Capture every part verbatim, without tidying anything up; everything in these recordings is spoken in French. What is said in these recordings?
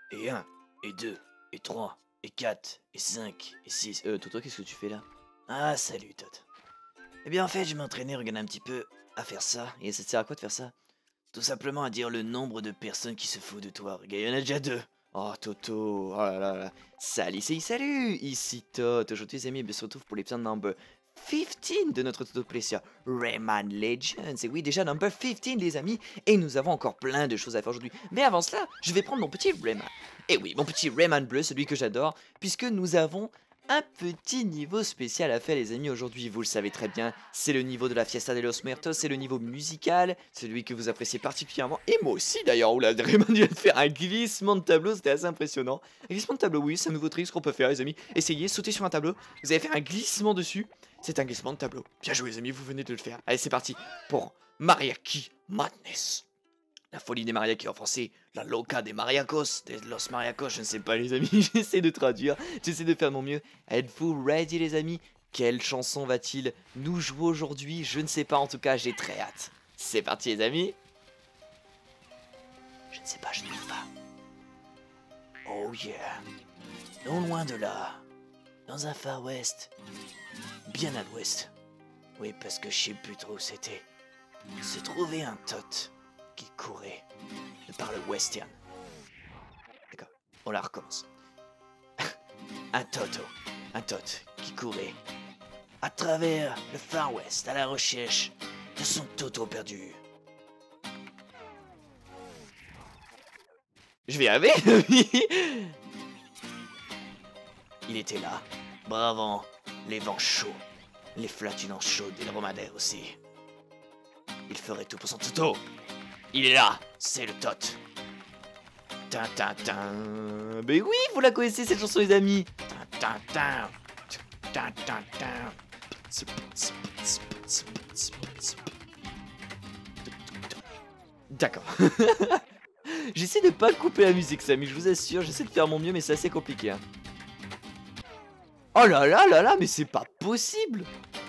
et un, et deux, et trois, et quatre, et cinq, et six. Euh, Toto, qu'est-ce que tu fais là? Ah, salut, Tot. Eh bien, en fait, je m'entraînais, regarde un petit peu, à faire ça. Et ça te sert à quoi de faire ça? Tout simplement à dire le nombre de personnes qui se foutent de toi. Regarde, il y en a déjà deux. Oh, Toto, oh là là là. Salut, salut, salut. Ici Tot. Aujourd'hui, les amis, on se retrouve pour l'épisode number quinze de notre Toto Plaisir Rayman Legends. Et oui, déjà number quinze, les amis. Et nous avons encore plein de choses à faire aujourd'hui. Mais avant cela, je vais prendre mon petit Rayman. Et oui, mon petit Rayman bleu, celui que j'adore, puisque nous avons un petit niveau spécial à faire, les amis, aujourd'hui. Vous le savez très bien, c'est le niveau de la Fiesta de los Muertos, c'est le niveau musical, celui que vous appréciez particulièrement, et moi aussi d'ailleurs. Oula, Rayman vient de faire un glissement de tableau, c'était assez impressionnant. Un glissement de tableau, oui, c'est un nouveau trick qu'on peut faire, les amis. Essayez, sautez sur un tableau, vous allez faire un glissement dessus, c'est un glissement de tableau. Bien joué, les amis, vous venez de le faire. Allez, c'est parti pour Mariachi Madness. La folie des mariachis en français, la loca des mariacos, de los mariacos, je ne sais pas les amis, j'essaie de traduire, j'essaie de faire mon mieux. Êtes-vous ready les amis? Quelle chanson va-t-il nous jouer aujourd'hui? Je ne sais pas, en tout cas j'ai très hâte. C'est parti les amis. Je ne sais pas, je ne sais pas. Oh yeah. Non loin de là, dans un Far West, bien à l'ouest. Oui, parce que je sais plus trop où c'était. Se trouvait un tot qui courait par le western. D'accord, on la recommence. Un toto, un tot qui courait à travers le Far West à la recherche de son toto perdu. Je vais y arriver. Il était là, bravant les vents chauds, les flatulences chaudes et le dromadaire aussi. Il ferait tout pour son toto. Il est là, c'est le tot. Tin tin tin. Mais oui, vous la connaissez cette chanson les amis. Tin tin tin. Tin tin tin. D'accord. J'essaie de pas couper la musique, Samy, je vous assure, j'essaie de faire mon mieux, mais c'est assez compliqué. Hein. Oh là là là là, mais c'est pas possible.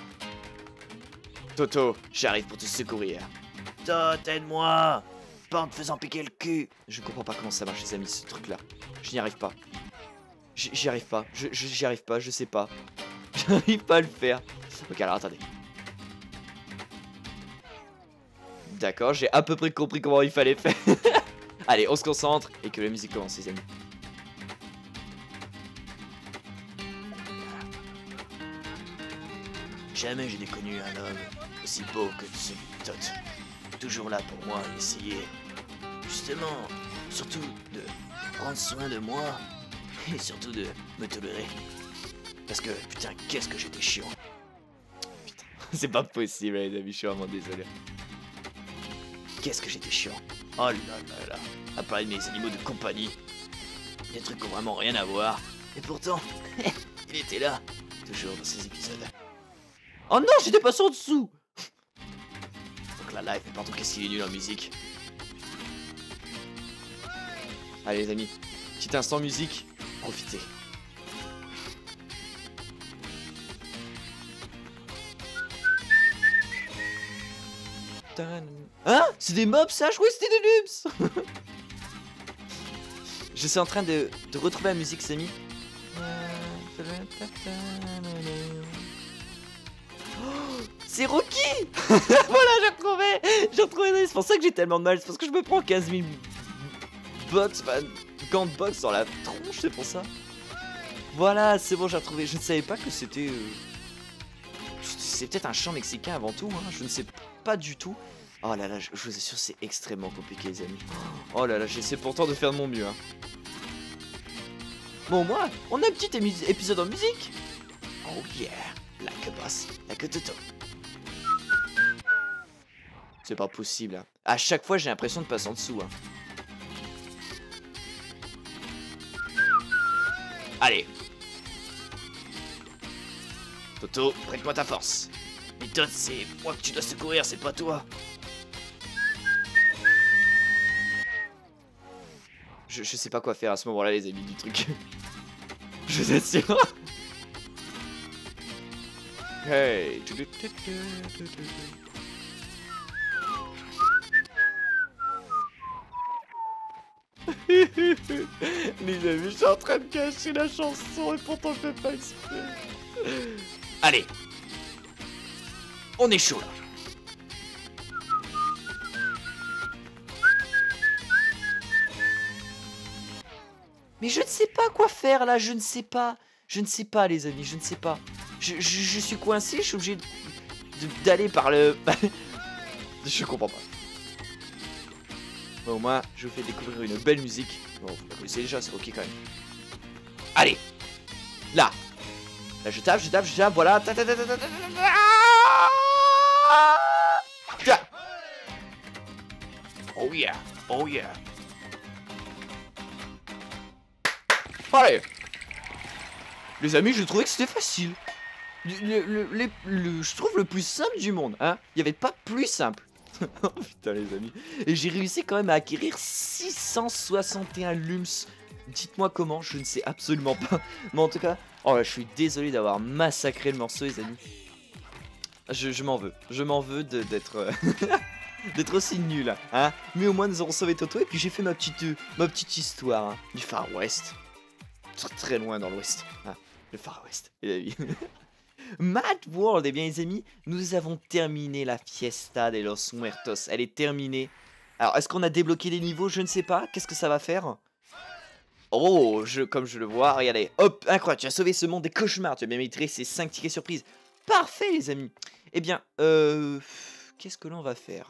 Toto, j'arrive pour te secourir. Tot, aide-moi. Pas en te faisant piquer le cul. Je comprends pas comment ça marche les amis, ce truc là. Je n'y arrive pas. J'y arrive pas. Je j'y arrive pas, je sais pas. J'arrive pas à le faire. Ok, alors attendez. D'accord, j'ai à peu près compris comment il fallait faire. Allez, on se concentre et que la musique commence les amis. Jamais j'ai connu un homme aussi beau que celui de Tot. Toujours là pour moi et essayer, justement, surtout de prendre soin de moi et surtout de me tolérer. Parce que, putain, qu'est-ce que j'étais chiant. Putain, c'est pas possible les amis, je suis vraiment désolé. Qu'est-ce que j'étais chiant. Oh là là là, à parler de mes animaux de compagnie. Des trucs qui ont vraiment rien à voir. Et pourtant, il était là, toujours dans ces épisodes. Oh non, j'étais pas en dessous. Donc la live, mais pardon, qu'est-ce qu'il est nul en musique. Allez les amis, petit instant musique, profitez. Hein? C'est des mobs ça? Je croyais que c'était des noobs. Je suis en train de, de retrouver la musique, Samy. Oh, c'est Rocky. Voilà, j'ai retrouvé. J'ai retrouvé. C'est pour ça que j'ai tellement de mal. C'est parce que je me prends quinze mille box, enfin, gants de box dans la tronche, c'est pour ça. Voilà, c'est bon, j'ai retrouvé. Je ne savais pas que c'était... Euh... C'est peut-être un chant mexicain avant tout, hein. Je ne sais pas du tout. Oh là là, je, je vous assure, c'est extrêmement compliqué, les amis. Oh là là, j'essaie pourtant de faire de mon mieux. Hein. Bon, moi, on a un petit épisode en musique. Oh yeah, like a boss, like a toto. C'est pas possible. Hein. À chaque fois, j'ai l'impression de passer en dessous. Hein. Allez. Toto, prête-moi ta force. Mais Tot, c'est moi que tu dois secourir, c'est pas toi. Je, je sais pas quoi faire à ce moment-là, les amis du truc. Je vous assure. Hey. Les amis, je suis en train de cacher la chanson et pourtant je fais pas exprès. Allez. On est chaud là. Mais je ne sais pas quoi faire là, je ne sais pas. Je ne sais pas les amis, je ne sais pas. Je, je, je suis coincé, je suis obligé d'aller par le... Je comprends pas. Bon, au moins, je vous fais découvrir une belle musique. Bon, vous la connaissez déjà, c'est ok quand même. Allez. Là. Là, je tape, je tape, je tape, voilà. Ta, ta, ta, ta, ta, ta, ta. Oh yeah, oh yeah. Allez. Les amis, je trouvais que c'était facile. Le, le, le, le, je trouve le plus simple du monde, hein. Il n'y avait pas plus simple. Oh putain les amis. Et j'ai réussi quand même à acquérir six cent soixante et un lums. Dites-moi comment, je ne sais absolument pas. Mais en tout cas, oh là, je suis désolé d'avoir massacré le morceau les amis. Je, je m'en veux. Je m'en veux d'être euh, d'être aussi nul, hein. Mais au moins nous aurons sauvé Toto et puis j'ai fait ma petite, euh, ma petite histoire hein, du Far West. Très, très loin dans l'ouest. Hein, le Far West. Et la vie. Mad World, eh bien les amis, nous avons terminé la Fiesta de los Muertos. Elle est terminée. Alors, est-ce qu'on a débloqué les niveaux? Je ne sais pas. Qu'est-ce que ça va faire? Oh, je, comme je le vois, regardez. Hop, incroyable, tu as sauvé ce monde des cauchemars. Tu as bien mérité ces cinq tickets surprises. Parfait, les amis. Eh bien, euh... qu'est-ce que l'on va faire?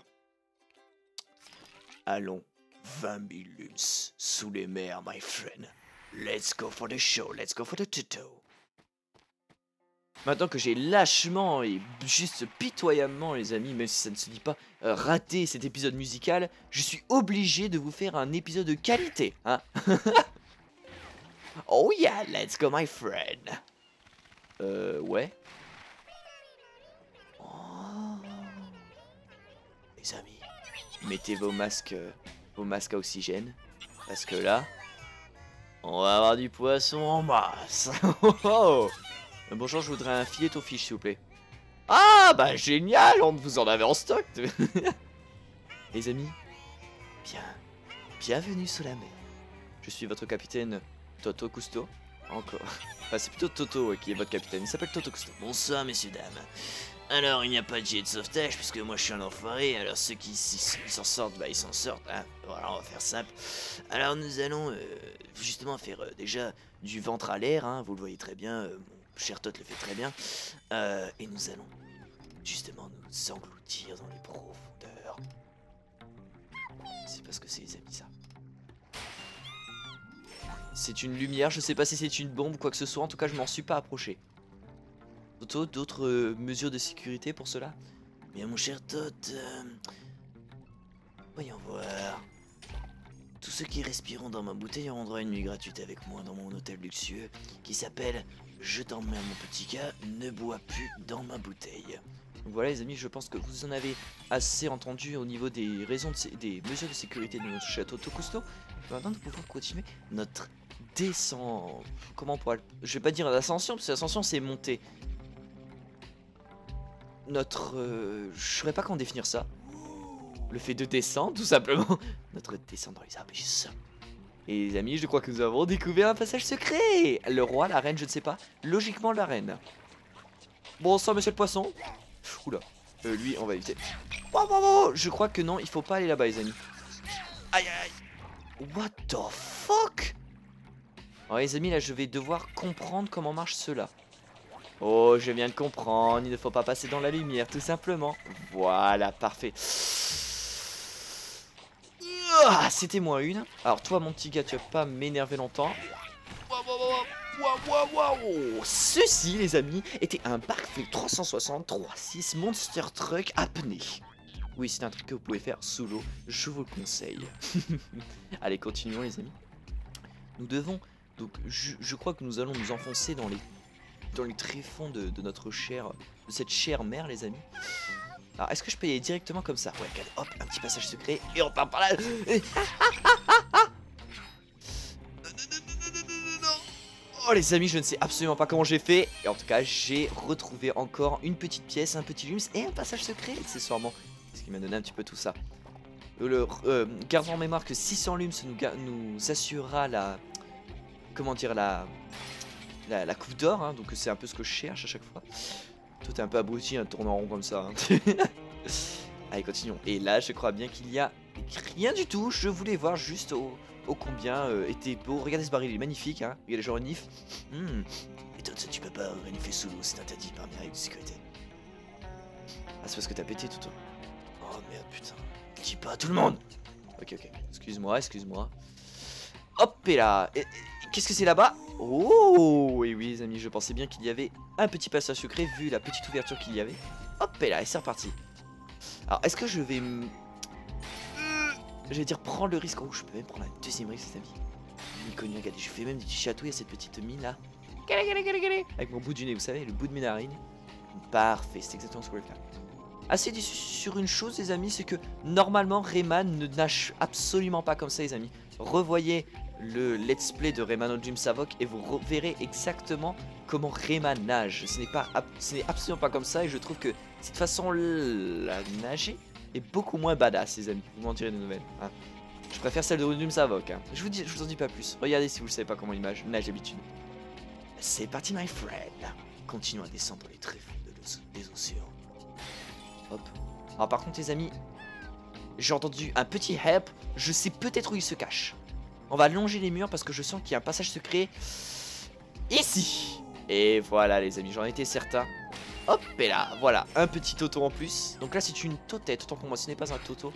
Allons, vingt mille lums sous les mers, my friend. Let's go for the show, let's go for the tuto. Maintenant que j'ai lâchement et juste pitoyablement, les amis, même si ça ne se dit pas, euh, raté cet épisode musical, je suis obligé de vous faire un épisode de qualité, hein. Oh yeah, let's go my friend. Euh, ouais. Oh. Les amis, mettez vos masques, euh, vos masques à oxygène, parce que là, on va avoir du poisson en masse. Oh, oh. Bonjour, je voudrais un filet au fiche, s'il vous plaît. Ah, bah génial, on vous en avait en stock. Les amis, bien, bienvenue sous la mer. Je suis votre capitaine Toto Cousteau. Encore. Enfin, c'est plutôt Toto ouais, qui est votre capitaine. Il s'appelle Toto Cousteau. Bonsoir, messieurs, dames. Alors, il n'y a pas de jet de sauvetage, puisque moi je suis un enfoiré. Alors, ceux qui s'en sortent, bah ils s'en sortent. Hein. Voilà, on va faire simple. Alors, nous allons euh, justement faire euh, déjà du ventre à l'air. Hein, vous le voyez très bien. Euh, Cher Tot le fait très bien. Euh, et nous allons justement nous engloutir dans les profondeurs. C'est parce que c'est les amis ça. C'est une lumière, je sais pas si c'est une bombe ou quoi que ce soit. En tout cas, je m'en suis pas approché. Toto, d'autres euh, mesures de sécurité pour cela? Bien mon cher Tot. Euh... Voyons voir. Tous ceux qui respireront dans ma bouteille auront droit à une nuit gratuite avec moi dans mon hôtel luxueux qui s'appelle Je t'emmène mon petit gars, ne bois plus dans ma bouteille. Donc voilà les amis, je pense que vous en avez assez entendu au niveau des raisons de des mesures de sécurité de notre château Tokusto. Maintenant nous pouvons continuer notre descente. Comment on pourrait... Je vais pas dire l'ascension parce que l'ascension c'est monter. Notre... Euh... Je saurais pas comment définir ça. Le fait de descendre tout simplement. Notre descente dans les abysses. Et les amis, je crois que nous avons découvert un passage secret. Le roi, la reine, je ne sais pas. Logiquement, la reine. Bonsoir, monsieur le poisson. Oula. Euh, lui, on va éviter. Oh, oh, oh. Je crois que non, il faut pas aller là-bas, les amis. Aïe, aïe. What the fuck? Alors, les amis, là, je vais devoir comprendre comment marche cela. Oh, je viens de comprendre. Il ne faut pas passer dans la lumière, tout simplement. Voilà, parfait. Ah, c'était moins une. Alors toi mon petit gars, tu vas pas m'énerver longtemps. Ceci les amis était un Backflip trois cent soixante trois six Monster Truck apnée. Oui, c'est un truc que vous pouvez faire sous l'eau, je vous le conseille. Allez, continuons les amis. Nous devons, donc je, je crois que nous allons nous enfoncer dans les dans les tréfonds de, de notre chère, de cette chère mer les amis. Alors, est-ce que je peux y aller directement comme ça? Ouais, regarde, hop, un petit passage secret, et on part par là. Oh les amis, je ne sais absolument pas comment j'ai fait. Et en tout cas, j'ai retrouvé encore une petite pièce, un petit lums et un passage secret, accessoirement. Ce qui m'a donné un petit peu tout ça. le, euh, gardons en mémoire que six cents lumes nous, nous assurera la... Comment dire, la... La, la coupe d'or, hein, donc c'est un peu ce que je cherche à chaque fois. Toi t'es un peu abruti, un tourne en rond comme ça. Hein. Allez, continuons. Et là, je crois bien qu'il y a rien du tout. Je voulais voir juste au, au combien euh, était beau. Regardez ce baril, il est magnifique. Hein. Regardez, genre nif. Mmh. Et toi, tu peux pas renifler sous l'eau, c'est interdit par mes règles de sécurité. Ah, c'est parce que t'as pété, Toto. Oh merde, putain. Dis pas à tout le monde. Ok, ok. Excuse-moi, excuse-moi. Hop, et là. Qu'est-ce que c'est là-bas? Oh, et oui, les amis, je pensais bien qu'il y avait un petit passage secret vu la petite ouverture qu'il y avait. Hop, et là, et c'est reparti. Alors, est-ce que je vais... Je vais dire prendre le risque. Oh, je peux même prendre un deuxième risque, les amis. Mine connue, regardez, je fais même des petits chatouilles à cette petite mine là. Avec mon bout du nez, vous savez, le bout de mes narines. Parfait, c'est exactement ce que je vais faire. Assez déçu sur une chose, les amis, c'est que normalement, Rayman ne nage absolument pas comme ça, les amis. Revoyez le let's play de Rayman au Dream Savok et vous verrez exactement comment Rayman nage. Ce n'est pas, ce n'est absolument pas comme ça et je trouve que cette façon la nager est beaucoup moins badass, les amis. Vous m'en direz des nouvelles. Hein. Je préfère celle de Dream Savok. Hein. Je vous dis, je vous en dis pas plus. Regardez si vous ne savez pas comment il nage d'habitude. C'est parti, my friend. Continuons à descendre les tréfonds des océans. Hop. Alors par contre, les amis, j'ai entendu un petit help. Je sais peut-être où il se cache. On va longer les murs parce que je sens qu'il y a un passage secret ici. Et voilà, les amis, j'en étais certain. Hop, et là, voilà, un petit Toto en plus. Donc là, c'est une totette. Autant pour moi, ce n'est pas un Toto.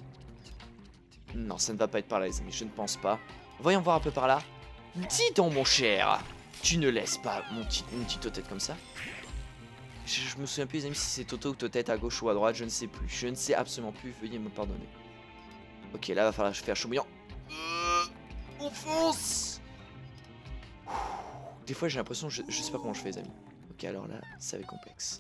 Non, ça ne va pas être par là, les amis. Je ne pense pas. Voyons voir un peu par là. Dis donc, mon cher, tu ne laisses pas mon petit, une petite totette comme ça. Je, je me souviens plus, les amis, si c'est Toto ou Totette à gauche ou à droite. Je ne sais plus. Je ne sais absolument plus. Veuillez me pardonner. Ok, là, va falloir faire chaud bouillant. Euh, on fonce. Des fois, j'ai l'impression, je, je sais pas comment je fais, les amis. Ok, alors là, ça va être complexe.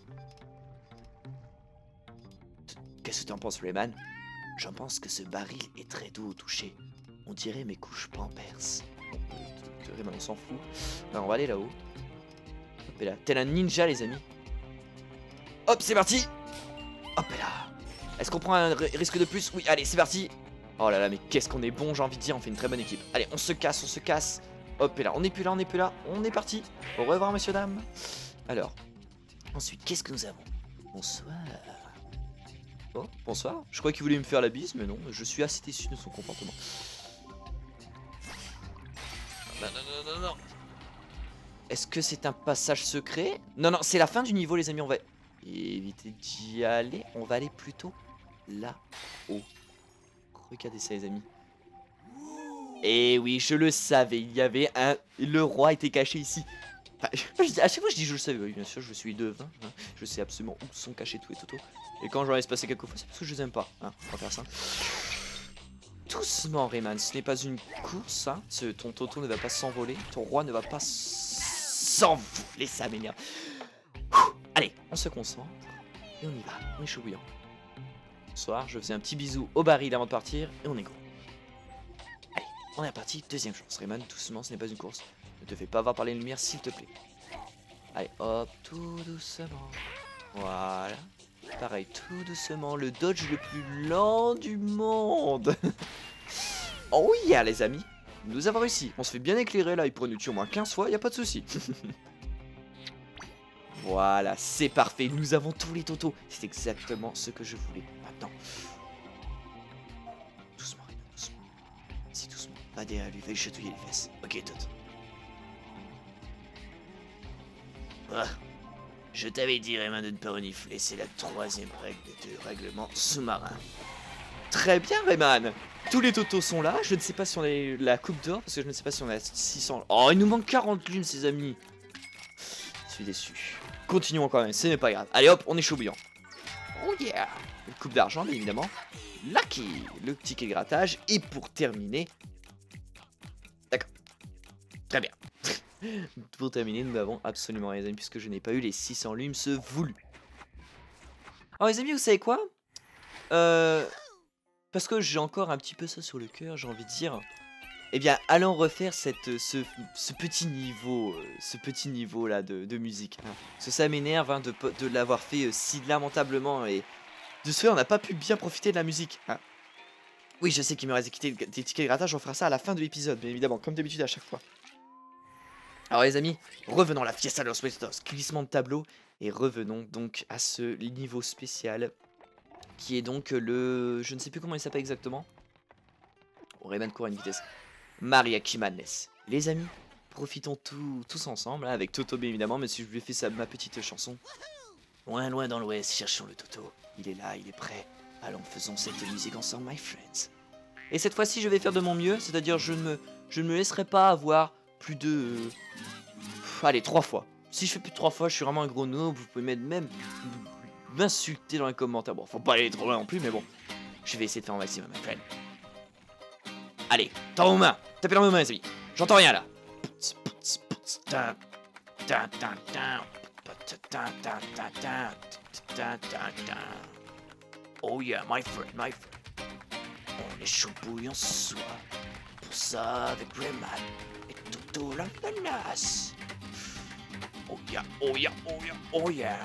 Qu'est-ce que tu en penses, Rayman? J'en pense que ce baril est très doux au toucher. On dirait mes couches pampers. Bon, euh, Rayman, on s'en fout. Là, on va aller là-haut. Hop, et là. Tel un ninja, les amis. Hop, c'est parti. Hop, et là. Est-ce qu'on prend un risque de plus? Oui, allez, c'est parti. Oh là là, mais qu'est-ce qu'on est bon, j'ai envie de dire, on fait une très bonne équipe. Allez, on se casse, on se casse. Hop, et là, on n'est plus là, on n'est plus là. On est parti. Au revoir, messieurs, dames. Alors, ensuite, qu'est-ce que nous avons? Bonsoir. Oh, bonsoir. Je crois qu'il voulait me faire la bise, mais non, je suis assez déçu de son comportement. Non, non, non, non, non. Est-ce que c'est un passage secret? Non, non, c'est la fin du niveau, les amis, on va éviter d'y aller. On va aller plutôt là-haut. Regardez ça, les amis. Et oui, je le savais, il y avait un... Le roi était caché ici. Enfin, à chaque fois je dis je le savais, oui bien sûr, je suis devin, hein. Je sais absolument où sont cachés tous les Toto. Et quand j'en laisse passer quelques fois, c'est parce que je les aime pas, hein. On va faire ça. Doucement, Rayman, ce n'est pas une course, hein. Ce, ton Toto ne va pas s'envoler, ton roi ne va pas s'envoler, ça m'énerve. Allez, on se concentre, et on y va, on est chaud bouillant. Bonsoir, je faisais un petit bisou au baril avant de partir, et on est go. Allez, on est reparti, deuxième chance, Rayman, doucement, ce n'est pas une course. Ne te fais pas avoir par les lumières, s'il te plaît. Allez, hop, tout doucement. Voilà. Pareil, tout doucement. Le dodge le plus lent du monde. Oh oui, yeah, les amis. Nous avons réussi. On se fait bien éclairer là. Il pourrait nous tuer au moins quinze fois. Il n'y a pas de souci. Voilà, c'est parfait. Nous avons tous les Totos. C'est exactement ce que je voulais. Maintenant. Doucement, doucement. Si, doucement. Va derrière lui, va lui chatouiller les fesses. Ok, Toto. Ah, je t'avais dit, Rayman, de ne pas renifler. C'est la troisième règle de règlement sous-marin. Très bien, Rayman. Tous les Totos sont là. Je ne sais pas si on a la coupe d'or, parce que je ne sais pas si on a six cents. Oh, il nous manque quarante lunes, ses amis. Je suis déçu. Continuons quand même, ce n'est pas grave. Allez hop, on est chaud bouillant. Oh yeah. Une coupe d'argent, bien évidemment. Lucky. Le ticket de grattage. Et pour terminer... D'accord. Très bien. Pour terminer, nous n'avons absolument rien, les amis, puisque je n'ai pas eu les six cents lumes voulus. Alors les amis, vous savez quoi? Euh... Parce que j'ai encore un petit peu ça sur le cœur, j'ai envie de dire... Eh bien, allons refaire cette, ce, ce petit niveau, ce petit niveau là de, de musique. Hein. Parce que ça m'énerve hein, de, de l'avoir fait euh, si lamentablement et de ce fait on n'a pas pu bien profiter de la musique. Hein. Oui, je sais qu'il me reste des tickets des tickets de grattage, on fera ça à la fin de l'épisode, bien évidemment, comme d'habitude à chaque fois. Alors les amis, revenons à la Fiesta de los Muertos, glissement de tableau, et revenons donc à ce niveau spécial, qui est donc le... je ne sais plus comment il s'appelle exactement. On Rayman court à une vitesse. Mariachi Madness. Les amis, profitons tout, tous ensemble, hein, avec Toto bien évidemment, mais si je lui ai fait ça, ma petite chanson. Loin, loin dans l'ouest, cherchons le Toto. Il est là, il est prêt. Allons, faisons cette musique ensemble, my friends. Et cette fois-ci, je vais faire de mon mieux, c'est-à-dire je ne me, je ne me laisserai pas avoir plus de... Euh, pff, allez, trois fois. Si je fais plus de trois fois, je suis vraiment un gros noob, vous pouvez même m'insulter dans les commentaires. Bon, faut pas aller trop loin non plus, mais bon. Je vais essayer de faire un maximum, my friend. Allez, dans vos mains. Tapez dans vos mains, les amis. J'entends rien, là. Oh yeah, my friend, my friend. On est chaud bouillant ce soir. Pour ça, avec Rayman et Toto la menace. Oh yeah, oh yeah, oh yeah, oh yeah.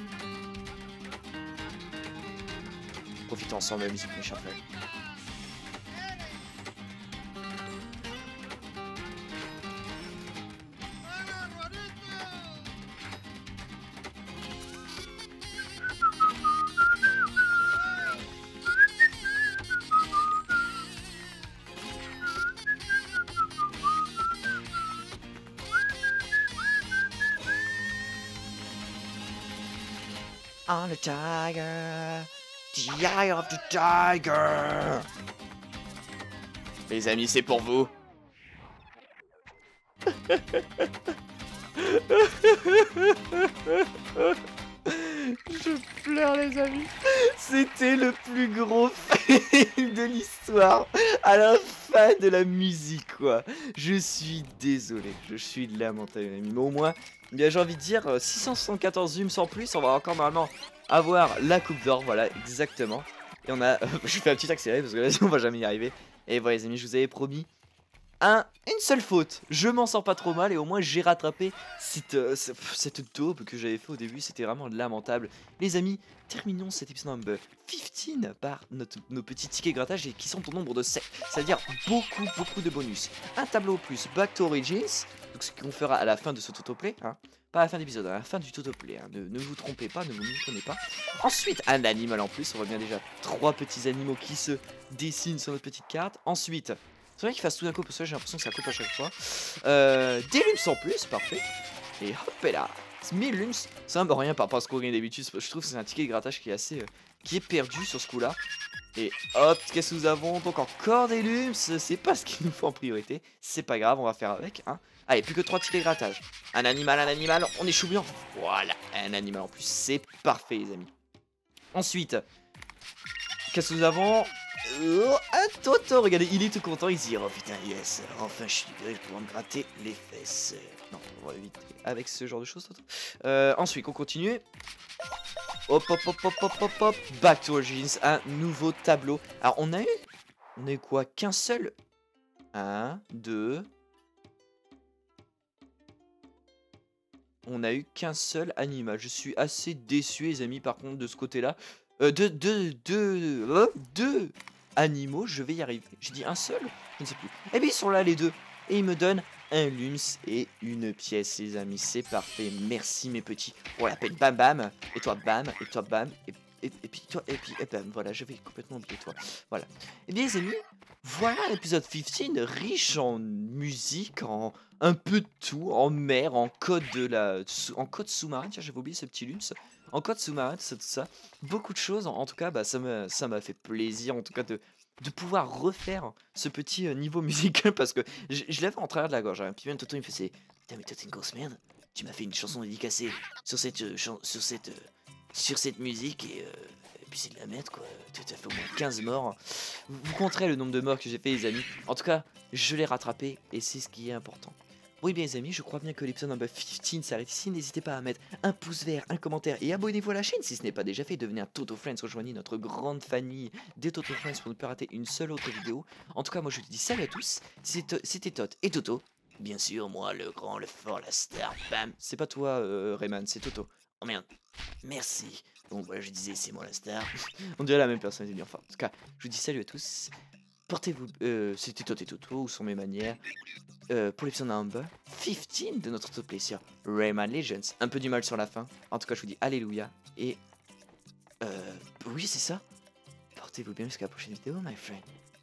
Profitons ensemble de la musique, mes chers frères. On the tiger, the eye of the tiger. Les amis, c'est pour vous. Je pleure, les amis. C'était le plus gros fail de l'histoire à la fin de la musique, quoi. Je suis désolé, je suis lamentable, les amis. Mais au moins, bien, j'ai envie de dire, six cent soixante-quatorze zooms sans plus, on va encore normalement avoir la coupe d'or, voilà, exactement. Et on a... je fais un petit accéléré parce que là, on va jamais y arriver. Et voilà, les amis, je vous avais promis un, une seule faute. Je m'en sors pas trop mal et au moins j'ai rattrapé cette, euh, cette taupe que j'avais fait au début. C'était vraiment lamentable. Les amis, terminons cet épisode number quinze par notre, nos petits tickets grattage et qui sont au nombre de sept. C'est-à-dire beaucoup, beaucoup de bonus. Un tableau au plus, Back to Origins. Donc ce qu'on fera à la fin de ce autoplay, hein. Pas à la fin de l'épisode, à la fin du autoplay, hein. ne, ne vous trompez pas, ne vous méprenez pas. Ensuite, un animal en plus, on voit bien déjà trois petits animaux qui se dessinent sur notre petite carte. Ensuite, c'est vrai qu'il fasse tout d'un coup, parce que j'ai l'impression que ça coupe à chaque fois. Euh, des lums en plus, parfait. Et hop là, mille lums, c'est un bon rien par rapport à ce qu'on gagne d'habitude. Je trouve que c'est un ticket de grattage qui est assez, euh, qui est perdu sur ce coup-là. Et hop, qu'est-ce que nous avons? Donc encore des lums, c'est pas ce qu'il nous faut en priorité. C'est pas grave, on va faire avec, hein. Allez, plus que trois tickets de grattage. Un animal, un animal, on est chou blanc. Voilà, un animal en plus, c'est parfait les amis. Ensuite, qu'est-ce que nous avons? Oh, un Toto, regardez, il est tout content, il se dit, oh putain, yes, enfin je suis libéré, je vais pouvoir me gratter les fesses. Non, on va éviter avec ce genre de choses, Toto. Euh, ensuite, on continue. Hop, hop, hop, hop, hop, hop, hop, Back to Origins, un nouveau tableau. Alors, on a eu, on a eu quoi? Qu'un seul? Un, deux... On a eu qu'un seul animal. Je suis assez déçu, les amis, par contre, de ce côté-là. Euh, deux, deux, deux, euh, deux animaux, je vais y arriver. J'ai dit un seul? Je ne sais plus. Eh bien, ils sont là, les deux. Et ils me donnent un lums et une pièce, les amis. C'est parfait. Merci, mes petits. On l'appelle Bam Bam. Et toi, Bam. Et toi, Bam. Et, et, et puis toi, et puis, et bam. Voilà, je vais complètement oublier toi. Voilà. Eh bien, les amis, voilà l'épisode quinze, riche en musique, en un peu de tout, en mer, en code de la, en code sous-marin. Tiens, j'avais oublié ce petit lums. En code sous-marin, tout ça, tout ça. Beaucoup de choses. En, en tout cas, bah, ça m'a, ça m'a fait plaisir, en tout cas, de, de pouvoir refaire ce petit euh, niveau musical parce que je, je l'avais en travers de la gorge. Hein. Puis même Toto, il me faisait, putain, mais toi, t'es une grosse merde. Tu m'as fait une chanson dédicacée sur cette, euh, sur cette, euh, sur cette musique et. Euh, Et puis c'est de la merde quoi, tout à fait au moins quinze morts. Vous, vous compterez le nombre de morts que j'ai fait les amis. En tout cas, je l'ai rattrapé et c'est ce qui est important. Oui bien les amis, je crois bien que l'épisode number quinze s'arrête ici. N'hésitez pas à mettre un pouce vert, un commentaire et abonnez-vous à la chaîne si ce n'est pas déjà fait. Devenez un Toto Friends, rejoignez notre grande famille des Toto Friends pour ne pas rater une seule autre vidéo. En tout cas, moi je vous dis salut à tous, c'était Tot et Toto. Bien sûr, moi le grand, le fort, la star, bam. C'est pas toi euh, Rayman, c'est Toto. Oh merde, merci. Donc voilà, je disais, c'est moi la star. On dirait la même personne, enfin, en tout cas, je vous dis salut à tous. portez-vous... Euh, C'était Tot et Toto, où sont mes manières. Euh, pour l'épisode number quinze de notre top plaisir, Rayman Legends. Un peu du mal sur la fin. En tout cas, je vous dis alléluia. Et... Euh, oui, c'est ça. Portez-vous bien jusqu'à la prochaine vidéo, my friend.